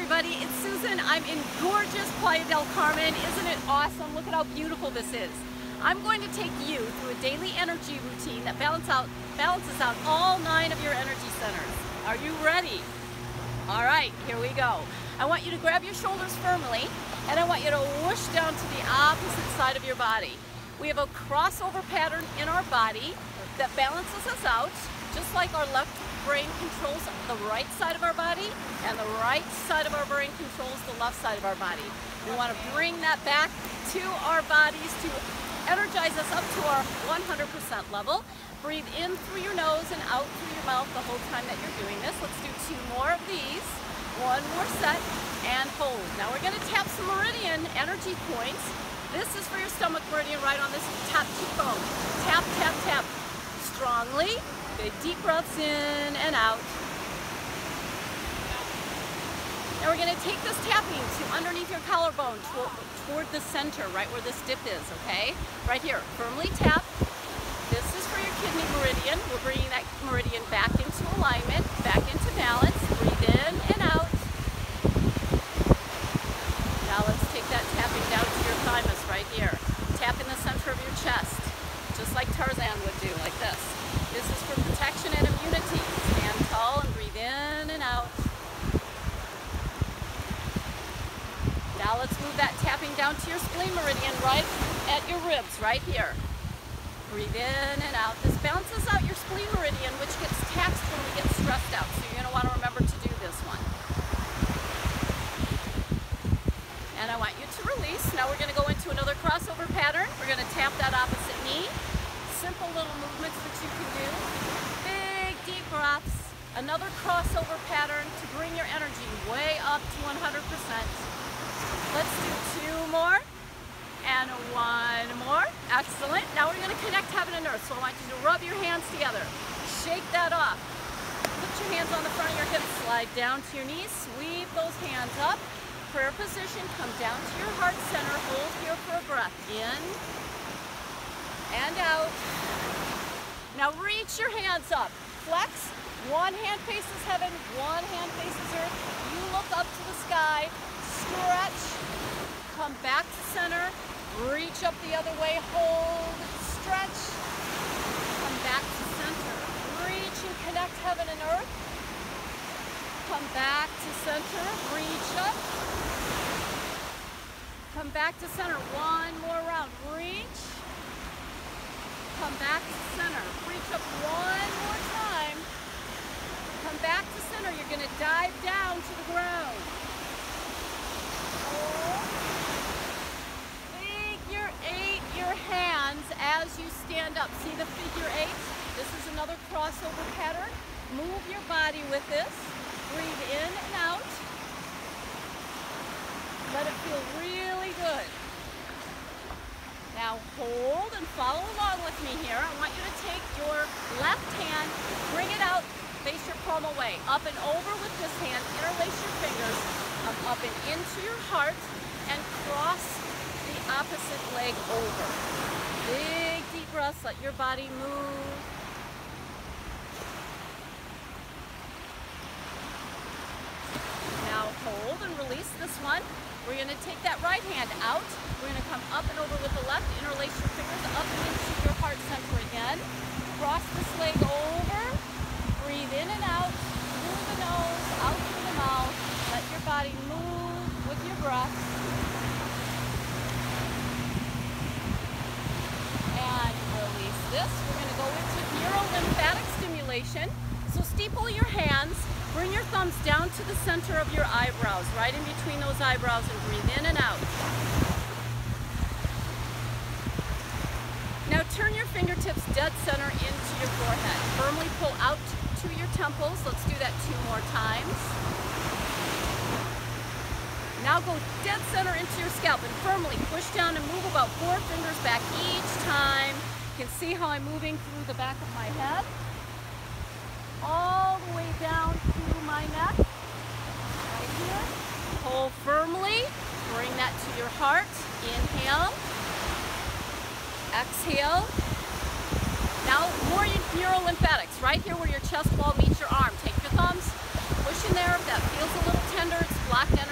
everybody, it's Susan. I'm in gorgeous Playa del Carmen. Isn't it awesome? Look at how beautiful this is. I'm going to take you through a daily energy routine that balances out all 9 of your energy centers. Are you ready? All right, here we go. I want you to grab your shoulders firmly, and I want you to whoosh down to the opposite side of your body. We have a crossover pattern in our body that balances us out, just like our left brain controls the right side of our body, and the right side of our brain controls the left side of our body. We want to bring that back to our bodies to energize us up to our 100% level. Breathe in through your nose and out through your mouth the whole time that you're doing this. Let's do 2 more of these. 1 more set, and hold. Now we're going to tap some meridian energy points. This is for your stomach meridian right on this top cheekbone. Tap, tap, tap. Strongly. Big deep breaths in and out. Now we're going to take this tapping to underneath your collarbone toward the center, right where this dip is, okay? Right here. Firmly tap. This is for your kidney meridian. We're bringing that meridian back into alignment, back into balance. Breathe in and out. Now let's take that tapping down to your thymus right here. Tap in the center of your chest, just like Tarzan would do, like this. This is for protection and immunity. Stand tall and breathe in and out. Now let's move that tapping down to your spleen meridian right at your ribs, right here. Breathe in and out. This balances out your spleen meridian, which gets taxed when we get stressed out. So you're going to want to remember to do this one. And I want you to release. Now we're going to go into another crossover pattern. We're going to tap that opposite knee. Simple little movements that you can do. Big deep breaths. Another crossover pattern to bring your energy way up to 100%. Let's do 2 more. And 1 more. Excellent. Now we're going to connect heaven and earth. So I want you to rub your hands together. Shake that off. Put your hands on the front of your hips. Slide down to your knees. Sweep those hands up. Prayer position. Come down to your heart center. Hold here for a breath. In and out. Now reach your hands up. Flex. 1 hand faces heaven. 1 hand faces earth. You look up to the sky. Stretch. Come back to center. Reach up the other way, hold, stretch, come back to center. Reach and connect heaven and earth. Come back to center, reach up. Come back to center, 1 more round. Reach, come back to center. Reach up 1 more time. Come back to center, you're gonna dive down to the ground. Hold. Hands as you stand up. See the figure 8? This is another crossover pattern. Move your body with this. Breathe in and out. Let it feel really good. Now hold and follow along with me here. I want you to take your left hand, bring it out, face your palm away. Up and over with this hand, interlace your fingers, come up and into your heart, and cross the opposite leg over. Big deep breaths, let your body move. Now hold and release this one. We're going to take that right hand out. We're going to come up and over with the left, interlace your fingers up and into your heart center again. Cross this leg over. Breathe in and out, through the nose, out through the mouth. Let your body move with your breath. This. We're going to go into neurolymphatic stimulation. So steeple your hands, bring your thumbs down to the center of your eyebrows, right in between those eyebrows, and breathe in and out. Now turn your fingertips dead center into your forehead. Firmly pull out to your temples. Let's do that 2 more times. Now go dead center into your scalp and firmly push down and move about 4 fingers back each time. You can see how I'm moving through the back of my head, all the way down through my neck, right here. Hold firmly, bring that to your heart. Inhale, exhale. Now more neurolymphatics, right here where your chest wall meets your arm. Take your thumbs, push in there. If that feels a little tender, it's blocked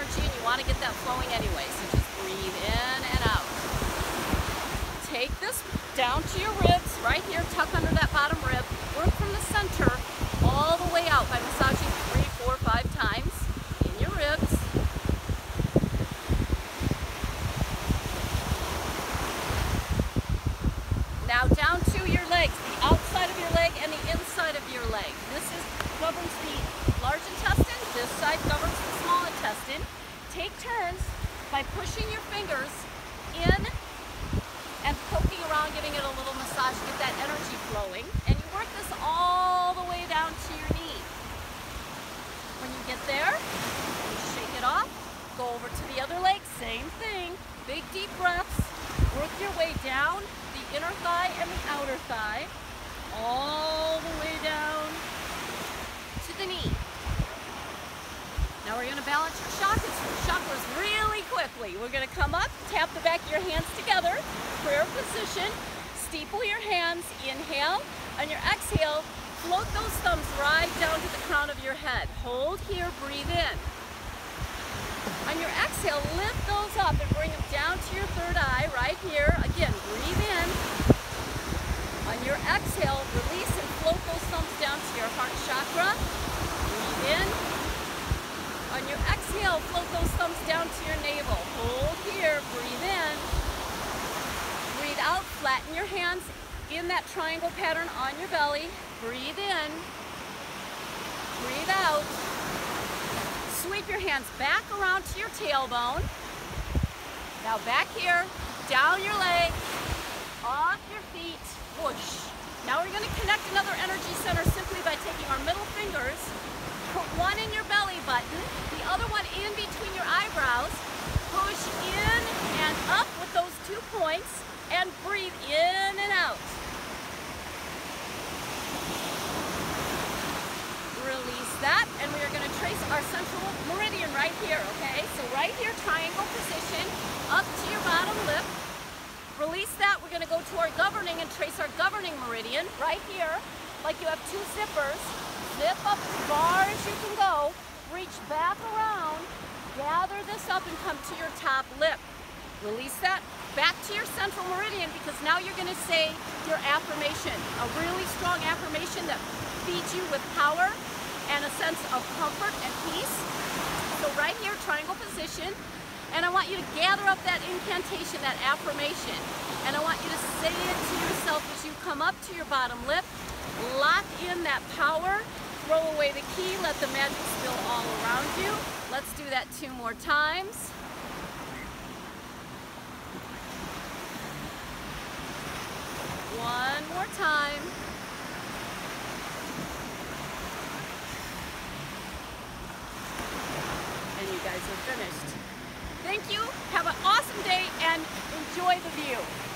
take turns by pushing your fingers in and poking around, giving it a little massage to get that energy flowing. And you work this all the way down to your knee. When you get there, you shake it off, go over to the other leg, same thing. Big deep breaths, work your way down the inner thigh and the outer thigh, all the way down to the knee. Now we're going to balance your chakras really quickly. We're going to come up, tap the back of your hands together, prayer position, steeple your hands, inhale. On your exhale, float those thumbs right down to the crown of your head. Hold here, breathe in. On your exhale, lift those up and bring them down to your third eye right here. Again, breathe in. On your exhale, release and float those thumbs down to your heart chakra. Breathe in. On your exhale, float those thumbs down to your navel. Hold here, breathe in. Breathe out, flatten your hands in that triangle pattern on your belly. Breathe in. Breathe out. Sweep your hands back around to your tailbone. Now back here, down your leg, off your feet, whoosh. Now we're going to connect another energy center simply by taking our middle fingers, put one in your belly button, the other one in between your eyebrows, push in and up with those 2 points, and breathe in and out. Release that, and we are going to trace our central meridian right here, okay? So right here, triangle position, up to your bottom lip. Release that, we're going to go to our governing and trace our governing meridian right here, like you have 2 zippers. Zip up as far as you can go, reach back around, gather this up and come to your top lip. Release that, back to your central meridian, because now you're going to say your affirmation, a really strong affirmation that feeds you with power and a sense of comfort and peace. So right here, triangle position, and I want you to gather up that incantation, that affirmation, and I want you to say it to yourself as you come up to your bottom lip. Lock in that power, throw away the key, let the magic spill all around you. Let's do that 2 more times. One more time. And you guys are finished. Thank you, have an awesome day, and enjoy the view.